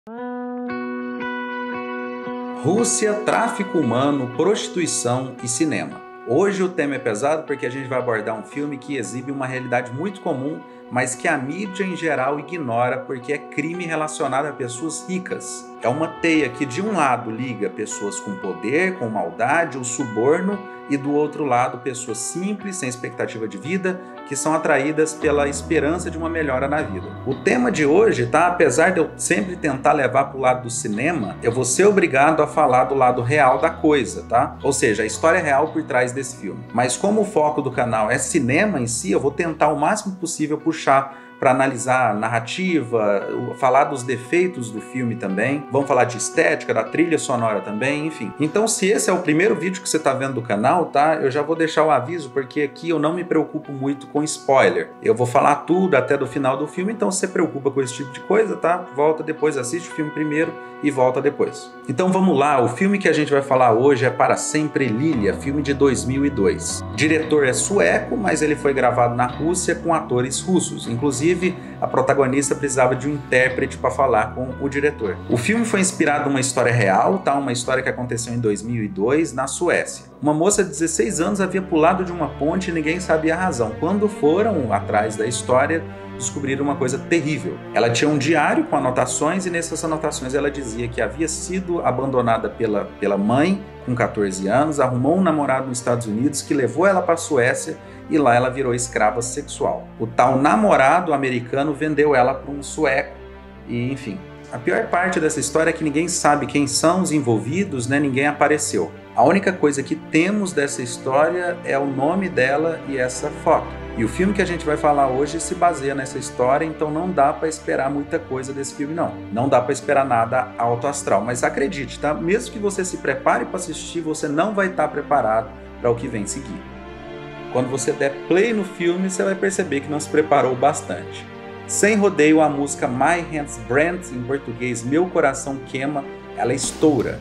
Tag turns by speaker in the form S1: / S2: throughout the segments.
S1: Rússia, tráfico humano, prostituição e cinema. Hoje o tema é pesado porque a gente vai abordar um filme que exibe uma realidade muito comum, mas que a mídia em geral ignora porque é crime relacionado a pessoas ricas. É uma teia que de um lado liga pessoas com poder, com maldade, o suborno, e do outro lado pessoas simples, sem expectativa de vida, que são atraídas pela esperança de uma melhora na vida. O tema de hoje, apesar de eu sempre tentar levar para o lado do cinema, eu vou ser obrigado a falar do lado real da coisa, Ou seja, a história real por trás desse filme. Mas como o foco do canal é cinema em si, eu vou tentar o máximo possível puxar para analisar a narrativa, falar dos defeitos do filme também. Vamos falar de estética, da trilha sonora também, enfim. Então, se esse é o primeiro vídeo que você está vendo do canal, eu já vou deixar o aviso, porque aqui eu não me preocupo muito com spoiler. Eu vou falar tudo até do final do filme, então se você preocupa com esse tipo de coisa, volta depois, assiste o filme primeiro e volta depois. Então vamos lá, o filme que a gente vai falar hoje é Para Sempre Lilia, filme de 2002. O diretor é sueco, mas ele foi gravado na Rússia com atores russos. Inclusive, a protagonista precisava de um intérprete para falar com o diretor. O filme foi inspirado numa história real, uma história que aconteceu em 2002 na Suécia. Uma moça de 16 anos havia pulado de uma ponte e ninguém sabia a razão. Quando foram atrás da história, descobriram uma coisa terrível. Ela tinha um diário com anotações e nessas anotações ela dizia que havia sido abandonada pela mãe com 14 anos, arrumou um namorado nos Estados Unidos que levou ela para a Suécia e lá ela virou escrava sexual. O tal namorado americano vendeu ela para um sueco e enfim. A pior parte dessa história é que ninguém sabe quem são os envolvidos, ninguém apareceu. A única coisa que temos dessa história é o nome dela e essa foto. E o filme que a gente vai falar hoje se baseia nessa história, então não dá para esperar muita coisa desse filme não. Não dá para esperar nada alto astral, mas acredite, Mesmo que você se prepare para assistir, você não vai estar preparado para o que vem seguir. Quando você der play no filme, você vai perceber que não se preparou bastante. Sem rodeio, a música My Hands Brand, em português Meu Coração Queima, ela estoura.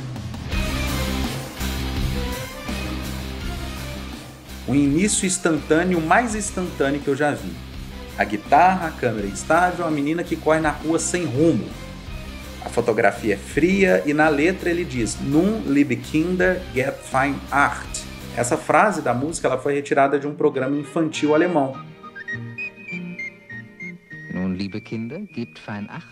S1: Um início instantâneo, mais instantâneo que eu já vi. A guitarra, a câmera instável, a menina que corre na rua sem rumo. A fotografia é fria e na letra ele diz Nun liebe Kinder gibt fein Acht. Essa frase da música ela foi retirada de um programa infantil alemão.
S2: Nun liebe Kinder gibt fein Acht.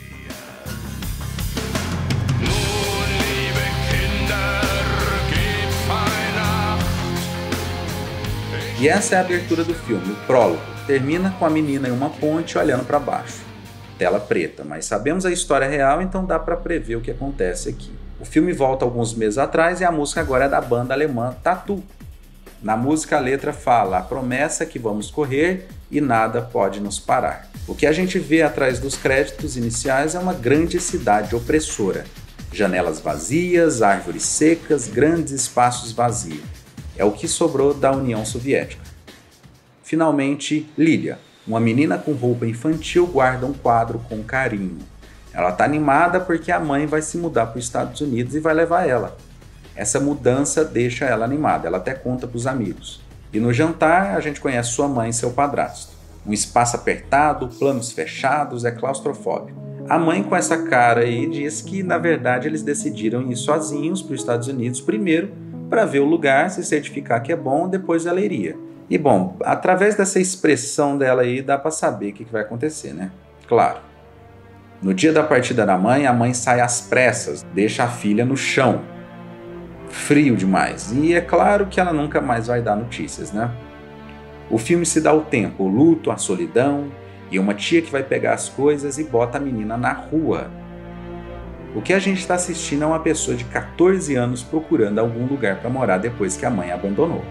S1: E essa é a abertura do filme, o prólogo. Termina com a menina em uma ponte olhando para baixo. Tela preta, mas sabemos a história real, então dá para prever o que acontece aqui. O filme volta alguns meses atrás e a música agora é da banda alemã Tatu. Na música a letra fala: a promessa é que vamos correr e nada pode nos parar. O que a gente vê atrás dos créditos iniciais é uma grande cidade opressora. Janelas vazias, árvores secas, grandes espaços vazios. É o que sobrou da União Soviética. Finalmente, Lilia, uma menina com roupa infantil, guarda um quadro com carinho. Ela está animada porque a mãe vai se mudar para os Estados Unidos e vai levar ela. Essa mudança deixa ela animada, ela até conta para os amigos. E no jantar, a gente conhece sua mãe e seu padrasto. Um espaço apertado, planos fechados, é claustrofóbico. A mãe com essa cara aí diz que, na verdade, eles decidiram ir sozinhos para os Estados Unidos primeiro, para ver o lugar, se certificar que é bom, depois ela iria. E bom, através dessa expressão dela aí, dá para saber o que vai acontecer, Claro. No dia da partida da mãe, a mãe sai às pressas, deixa a filha no chão. Frio demais. E é claro que ela nunca mais vai dar notícias, O filme se dá o tempo, o luto, a solidão, e uma tia que vai pegar as coisas e bota a menina na rua. O que a gente está assistindo é uma pessoa de 14 anos procurando algum lugar para morar depois que a mãe abandonou.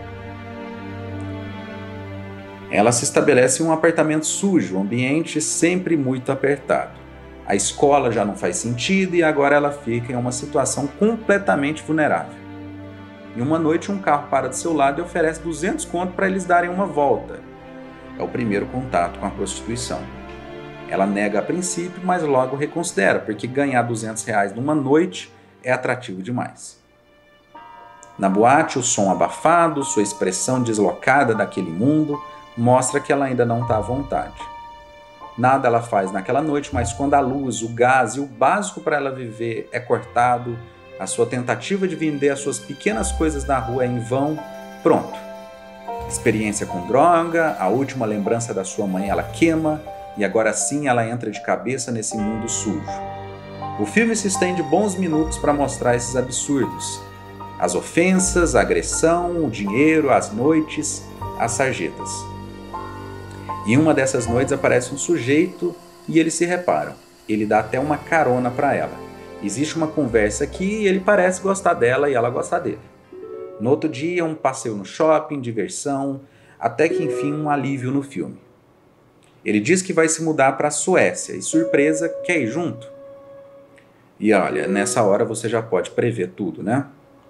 S1: Ela se estabelece em um apartamento sujo, um ambiente sempre muito apertado. A escola já não faz sentido e agora ela fica em uma situação completamente vulnerável. E uma noite um carro para do seu lado e oferece 200 conto para eles darem uma volta. É o primeiro contato com a prostituição. Ela nega a princípio, mas logo reconsidera, porque ganhar 200 reais numa noite é atrativo demais. Na boate, o som abafado, sua expressão deslocada daquele mundo, mostra que ela ainda não está à vontade. Nada ela faz naquela noite, mas quando a luz, o gás e o básico para ela viver é cortado, a sua tentativa de vender as suas pequenas coisas na rua é em vão, pronto. Experiência com droga, a última lembrança da sua mãe ela queima e agora sim ela entra de cabeça nesse mundo sujo. O filme se estende bons minutos para mostrar esses absurdos. As ofensas, a agressão, o dinheiro, as noites, as sarjetas. Em uma dessas noites aparece um sujeito e eles se reparam. Ele dá até uma carona para ela. Existe uma conversa aqui e ele parece gostar dela e ela gosta dele. No outro dia, um passeio no shopping, diversão, até que enfim um alívio no filme. Ele diz que vai se mudar para a Suécia e, surpresa, quer ir junto. E olha, nessa hora você já pode prever tudo, né?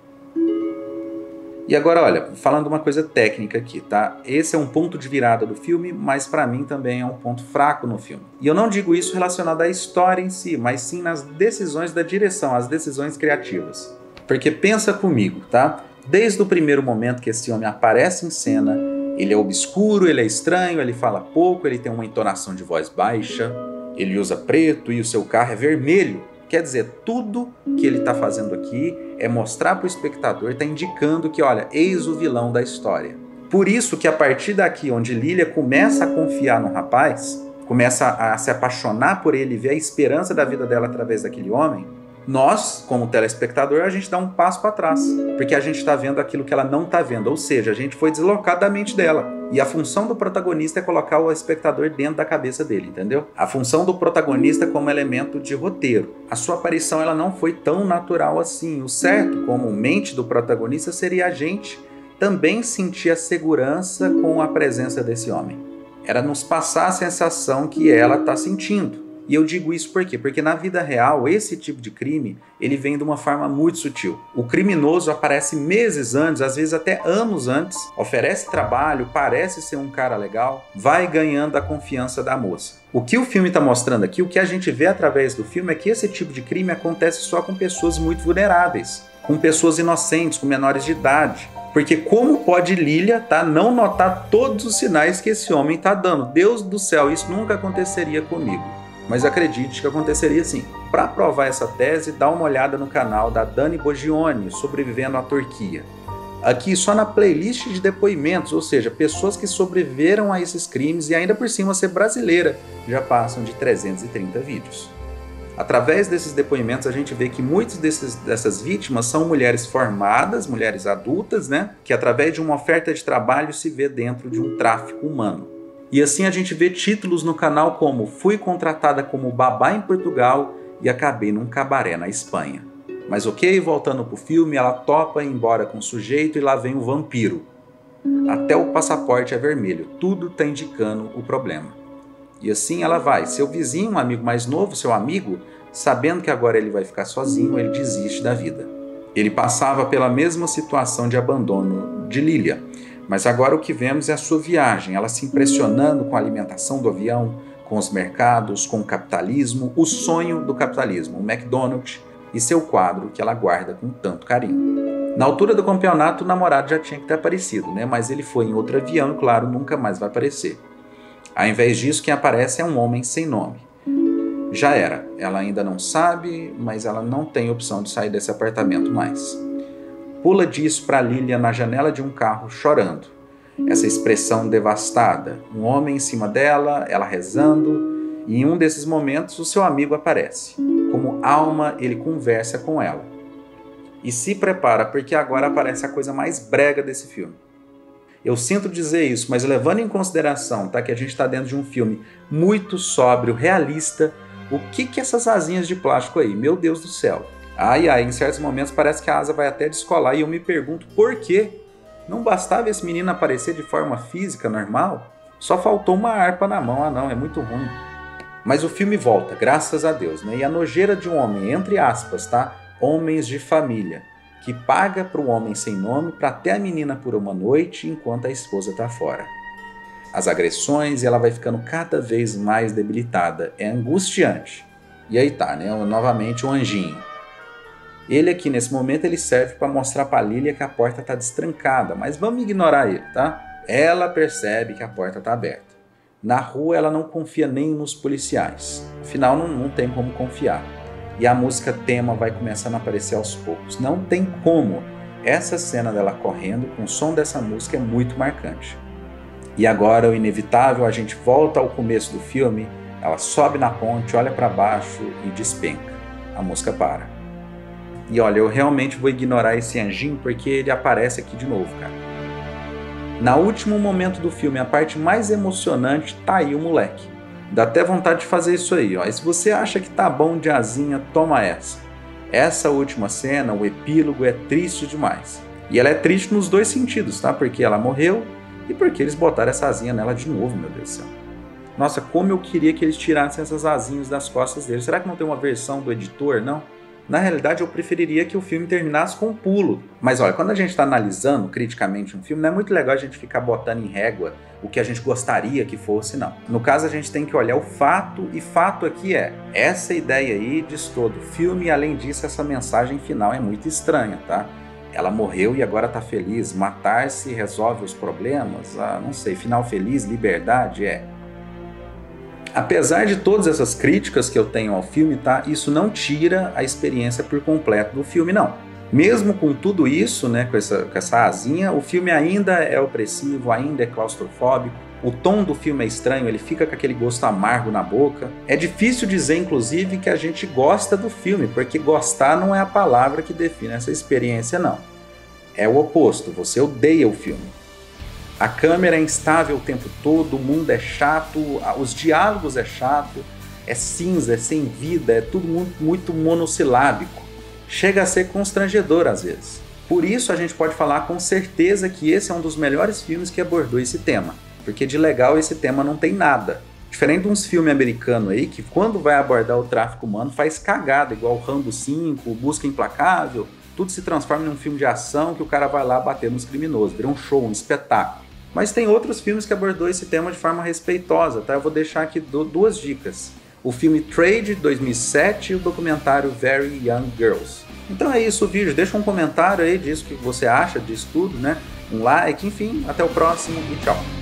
S1: E agora, olha, falando uma coisa técnica aqui, tá? Esse é um ponto de virada do filme, mas pra mim também é um ponto fraco no filme. E eu não digo isso relacionado à história em si, mas sim nas decisões da direção, as decisões criativas. Porque pensa comigo, tá? Desde o primeiro momento que esse homem aparece em cena, ele é obscuro, ele é estranho, ele fala pouco, ele tem uma entonação de voz baixa, ele usa preto e o seu carro é vermelho. Quer dizer, tudo que ele está fazendo aqui é mostrar para o espectador, está indicando que, olha, eis o vilão da história. Por isso que a partir daqui, onde Lilia começa a confiar no rapaz, começa a se apaixonar por ele, ver a esperança da vida dela através daquele homem, nós, como telespectador, a gente dá um passo para trás, porque a gente está vendo aquilo que ela não está vendo, ou seja, a gente foi deslocado da mente dela. E a função do protagonista é colocar o espectador dentro da cabeça dele, entendeu? A função do protagonista como elemento de roteiro. A sua aparição ela não foi tão natural assim. O certo, como mente do protagonista, seria a gente também sentir a segurança com a presença desse homem. Era nos passar a sensação que ela está sentindo. E eu digo isso por quê? Porque na vida real, esse tipo de crime, ele vem de uma forma muito sutil. O criminoso aparece meses antes, às vezes até anos antes, oferece trabalho, parece ser um cara legal, vai ganhando a confiança da moça. O que o filme está mostrando aqui, o que a gente vê através do filme é que esse tipo de crime acontece só com pessoas muito vulneráveis, com pessoas inocentes, com menores de idade. Porque como pode Lilia não notar todos os sinais que esse homem está dando? Deus do céu, isso nunca aconteceria comigo. Mas acredite que aconteceria sim. Para provar essa tese, dá uma olhada no canal da Dani Boggioni, Sobrevivendo à Turquia. Aqui só na playlist de depoimentos, ou seja, pessoas que sobreviveram a esses crimes e ainda por cima ser brasileira, já passam de 330 vídeos. Através desses depoimentos a gente vê que muitas dessas vítimas são mulheres formadas, mulheres adultas, né, que através de uma oferta de trabalho se vê dentro de um tráfico humano. E assim a gente vê títulos no canal como Fui contratada como babá em Portugal e acabei num cabaré na Espanha. Mas ok, voltando pro filme, ela topa ir embora com o sujeito e lá vem o vampiro. Até o passaporte é vermelho, tudo tá indicando o problema. E assim ela vai, seu vizinho, um amigo mais novo, seu amigo, sabendo que agora ele vai ficar sozinho, ele desiste da vida. Ele passava pela mesma situação de abandono de Lilia. Mas agora o que vemos é a sua viagem, ela se impressionando com a alimentação do avião, com os mercados, com o capitalismo, o sonho do capitalismo, o McDonald's e seu quadro que ela guarda com tanto carinho. Na altura do campeonato, o namorado já tinha que ter aparecido, né? Mas ele foi em outro avião e, claro, nunca mais vai aparecer. Ao invés disso, quem aparece é um homem sem nome. Já era, ela ainda não sabe, mas ela não tem opção de sair desse apartamento mais. Pula disso para Lilia na janela de um carro chorando. Essa expressão devastada, um homem em cima dela, ela rezando, e em um desses momentos o seu amigo aparece. Como alma, ele conversa com ela. E se prepara, porque agora aparece a coisa mais brega desse filme. Eu sinto dizer isso, mas levando em consideração que a gente está dentro de um filme muito sóbrio, realista, o que essas asinhas de plástico aí? Meu Deus do céu! Ai, em certos momentos parece que a asa vai até descolar e eu me pergunto por quê? Não bastava esse menino aparecer de forma física, normal? Só faltou uma harpa na mão, não, é muito ruim. Mas o filme volta, graças a Deus, né? E a nojeira de um homem, entre aspas, homens de família, que paga para o homem sem nome para ter a menina por uma noite enquanto a esposa está fora. As agressões e ela vai ficando cada vez mais debilitada, é angustiante. E aí né? Novamente o anjinho. Ele aqui, nesse momento, ele serve para mostrar para a Lilia que a porta está destrancada, mas vamos ignorar ele, tá? Ela percebe que a porta está aberta. Na rua ela não confia nem nos policiais, afinal não tem como confiar. E a música tema vai começando a aparecer aos poucos. Não tem como. Essa cena dela correndo com o som dessa música é muito marcante. E agora, o inevitável, a gente volta ao começo do filme, ela sobe na ponte, olha para baixo e despenca. A música para. E olha, eu realmente vou ignorar esse anjinho porque ele aparece aqui de novo, cara. No último momento do filme, a parte mais emocionante, tá aí o moleque. Dá até vontade de fazer isso aí, ó. E se você acha que tá bom de asinha, toma essa. Essa última cena, o epílogo, é triste demais. E ela é triste nos dois sentidos, tá? Porque ela morreu e porque eles botaram essa asinha nela de novo, meu Deus do céu. Nossa, como eu queria que eles tirassem essas asinhas das costas dele. Será que não tem uma versão do editor, não? Na realidade, eu preferiria que o filme terminasse com um pulo. Mas olha, quando a gente está analisando criticamente um filme, não é muito legal a gente ficar botando em régua o que a gente gostaria que fosse, não. No caso, a gente tem que olhar o fato, e fato aqui é, essa ideia aí diz todo o filme, e além disso, essa mensagem final é muito estranha, tá? Ela morreu e agora tá feliz, matar-se resolve os problemas? Não sei, final feliz, liberdade, Apesar de todas essas críticas que eu tenho ao filme, tá? Isso não tira a experiência por completo do filme, não. Mesmo com tudo isso, né, com essa asinha, o filme ainda é opressivo, ainda é claustrofóbico. O tom do filme é estranho, ele fica com aquele gosto amargo na boca. É difícil dizer, inclusive, que a gente gosta do filme, porque gostar não é a palavra que define essa experiência, não. É o oposto, você odeia o filme. A câmera é instável o tempo todo, o mundo é chato, os diálogos é chato, é cinza, é sem vida, é tudo muito monossilábico. Chega a ser constrangedor às vezes. Por isso a gente pode falar com certeza que esse é um dos melhores filmes que abordou esse tema, porque de legal esse tema não tem nada. Diferente de uns filmes americanos aí, que quando vai abordar o tráfico humano faz cagada, igual Rambo 5, Busca Implacável, tudo se transforma num filme de ação que o cara vai lá bater nos criminosos, vira um show, um espetáculo. Mas tem outros filmes que abordou esse tema de forma respeitosa, tá? Eu vou deixar aqui duas dicas. O filme Trade, de 2007, e o documentário Very Young Girls. Então é isso o vídeo, deixa um comentário aí, diz o que você acha disso tudo, né? Um like, enfim, até o próximo e tchau!